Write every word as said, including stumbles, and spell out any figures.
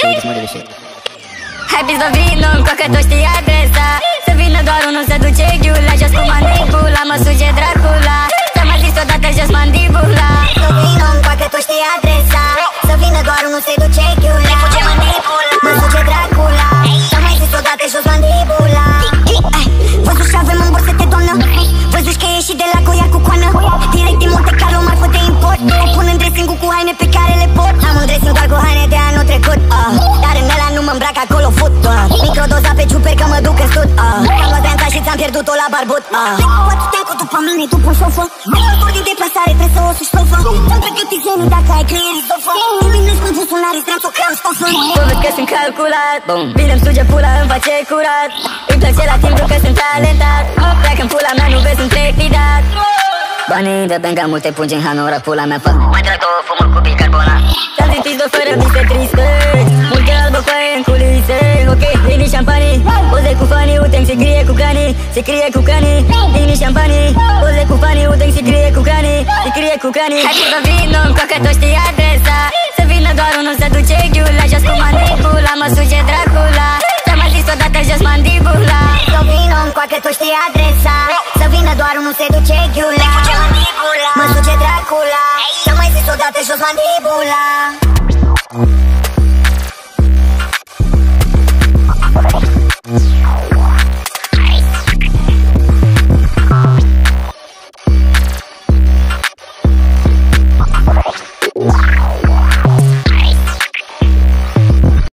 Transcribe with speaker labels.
Speaker 1: Hai bis vino, că tu știi adresa. Să vină doar unul să duce ghiula. Jos cu mandibula, mă suge Dracula. Ți-am mai zis odată jos mandibula.
Speaker 2: Să vină, că tu știi adresa. Să vină doar unul să duce ghiula. Fuge mandibula, mă suge Dracula. Ți-am mai zis odată jos mandibula. Văzuși ce avem în borsete, doamnă. Văzuși că ieși de la Goia cu coană. Direct din Monte Carlo, marfă de import. O pun în dressing-ul cu haine pe care le pot. Am un dressing doar cu haine de anul trecut, uh. Dar în ăla nu mă îmbrac, acolo fut, uh. Microdoza pe ciuper că mă duc în sud, uh. Am luat de-anța și ți-am pierdut-o la barbut, uh. Poate te-am cu după mine, după în sofă. Ori din deplasare, trebuie să o suși stofă. Ți-am pregătit zenii dacă ai creierii stofă. Luminez cu buzunare, stranț o cream stofă.
Speaker 1: Bă, văd că sunt calculat, bine-mi suge pula, îmi face curat. Îmi place la timpul că sunt talentat. Pleacă-n pula mea, nu vezi, sunt trepidat. Banii de benga, multe pungi în hanora, pula mea fac.
Speaker 3: Mai trag două fumuri cu bicarbona.
Speaker 1: Ți-am zis pizdo fără vise triste. Multe albă foaie în culise. Ok, vini șampanii. Poze cu fanii, uite-mi se crie cu canii. Se crie cu canii, vini șampanii. Poze cu fanii, uite-mi se crie cu canii. Se crie cu canii. Hai să vină, că tu știi adresa. Să vină doar unul să duce ghiula. Jos cu mandibula, mă suge Dracula. Ți-am mai zis odată jos mandibula.
Speaker 2: Să vină, că tu știi adresa. Să vină doar unul să duce ghiula. Mă suge Dracula. Ți-am mai zis odată jos mandibula.